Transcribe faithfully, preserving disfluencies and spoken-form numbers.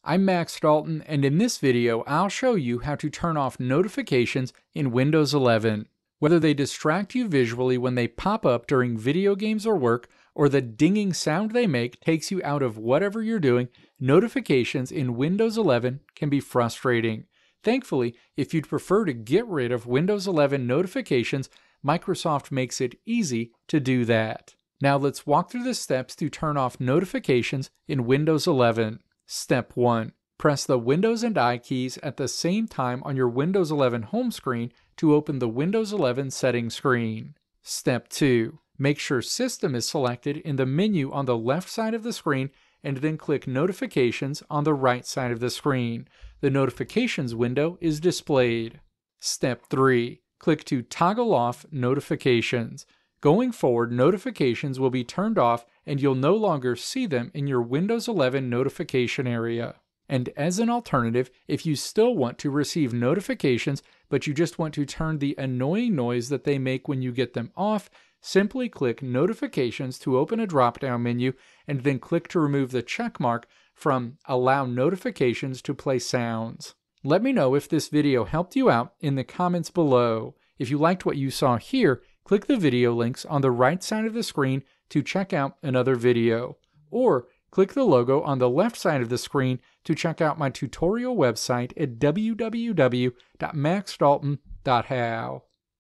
I'm Max Dalton, and in this video I'll show you how to turn off notifications in Windows eleven. Whether they distract you visually when they pop up during video games or work, or the dinging sound they make takes you out of whatever you're doing, notifications in Windows eleven can be frustrating. Thankfully, if you'd prefer to get rid of Windows eleven notifications, Microsoft makes it easy to do that. Now let's walk through the steps to turn off notifications in Windows eleven. Step one. Press the Windows and I keys at the same time on your Windows eleven home screen to open the Windows eleven settings screen. Step two. Make sure System is selected in the menu on the left side of the screen and then click Notifications on the right side of the screen. The Notifications window is displayed. Step three. Click to toggle off notifications. Going forward, notifications will be turned off and you'll no longer see them in your Windows eleven notification area. And as an alternative, if you still want to receive notifications, but you just want to turn the annoying noise that they make when you get them off, simply click Notifications to open a drop-down menu and then click to remove the check mark from Allow Notifications to Play Sounds. Let me know if this video helped you out in the comments below. If you liked what you saw here, click the video links on the right side of the screen to check out another video. Or click the logo on the left side of the screen to check out my tutorial website at w w w dot max dalton dot how.